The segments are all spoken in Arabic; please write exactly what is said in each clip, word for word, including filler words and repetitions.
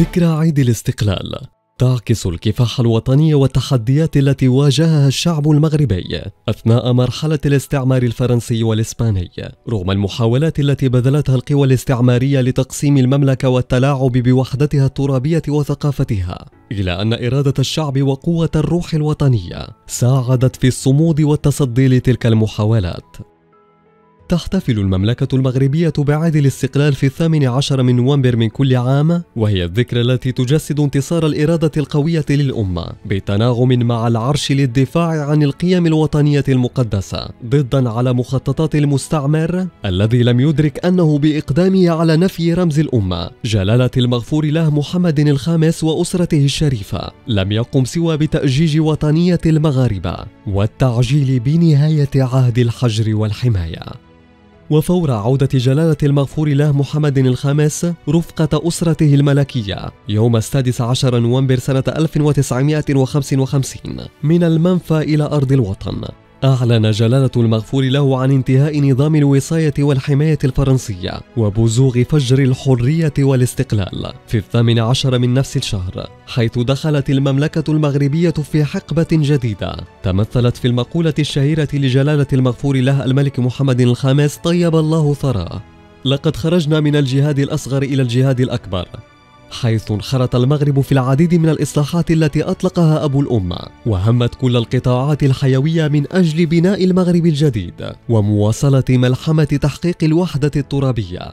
ذكرى عيد الاستقلال تعكس الكفاح الوطني والتحديات التي واجهها الشعب المغربي أثناء مرحلة الاستعمار الفرنسي والإسباني، رغم المحاولات التي بذلتها القوى الاستعمارية لتقسيم المملكة والتلاعب بوحدتها الترابية وثقافتها، إلى أن إرادة الشعب وقوة الروح الوطنية ساعدت في الصمود والتصدي لتلك المحاولات. تحتفل المملكة المغربية بعيد الاستقلال في الثامن عشر من نوفمبر من كل عام، وهي الذكرى التي تجسد انتصار الإرادة القوية للأمة بتناغم مع العرش للدفاع عن القيم الوطنية المقدسة ضداً على مخططات المستعمر الذي لم يدرك أنه بإقدامه على نفي رمز الأمة جلالة المغفور له محمد الخامس وأسرته الشريفة لم يقم سوى بتأجيج وطنية المغاربة والتعجيل بنهاية عهد الحجر والحماية. وفور عودة جلالة المغفور له محمد الخامس رفقة أسرته الملكية يوم السادس عشر نوفمبر سنة ألف وتسعمائة وخمسة وخمسين من المنفى إلى أرض الوطن، أعلن جلالة المغفور له عن انتهاء نظام الوصاية والحماية الفرنسية وبزوغ فجر الحرية والاستقلال في الثامن عشر من نفس الشهر، حيث دخلت المملكة المغربية في حقبة جديدة تمثلت في المقولة الشهيرة لجلالة المغفور له الملك محمد الخامس طيب الله ثراه: لقد خرجنا من الجهاد الأصغر إلى الجهاد الأكبر، حيث انخرط المغرب في العديد من الإصلاحات التي أطلقها أبو الأمة وهمت كل القطاعات الحيوية من أجل بناء المغرب الجديد ومواصلة ملحمة تحقيق الوحدة الترابية.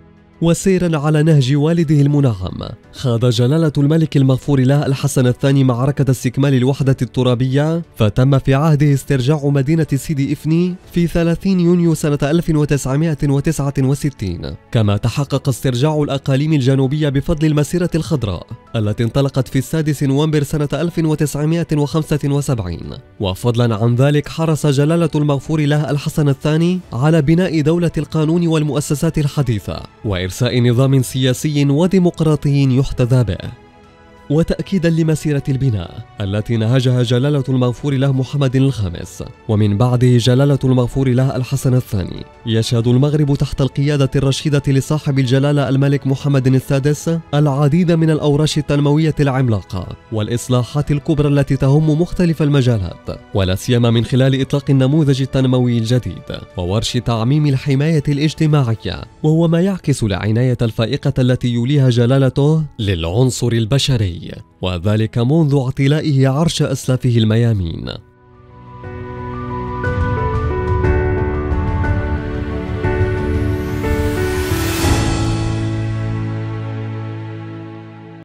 وسيرا على نهج والده المنعم، خاض جلالة الملك المغفور له الحسن الثاني معركة استكمال الوحدة الترابية، فتم في عهده استرجاع مدينة سيدي إفني في ثلاثين يونيو سنة ألف وتسعمائة وتسعة وستين، كما تحقق استرجاع الأقاليم الجنوبية بفضل المسيرة الخضراء التي انطلقت في السادس نوفمبر سنة ألف وتسعمائة وخمسة وسبعين. وفضلا عن ذلك حرص جلالة المغفور له الحسن الثاني على بناء دولة القانون والمؤسسات الحديثة وإرساء نظام سياسي وديمقراطي يحتذى به. وتأكيدا لمسيرة البناء التي نهجها جلالة المغفور له محمد الخامس ومن بعده جلالة المغفور له الحسن الثاني، يشهد المغرب تحت القيادة الرشيدة لصاحب الجلالة الملك محمد السادس العديد من الأوراش التنموية العملاقة والإصلاحات الكبرى التي تهم مختلف المجالات، ولا سيما من خلال إطلاق النموذج التنموي الجديد وورش تعميم الحماية الاجتماعية، وهو ما يعكس العناية الفائقة التي يوليها جلالته للعنصر البشري، وذلك منذ اعتلائه عرش أسلافه الميامين.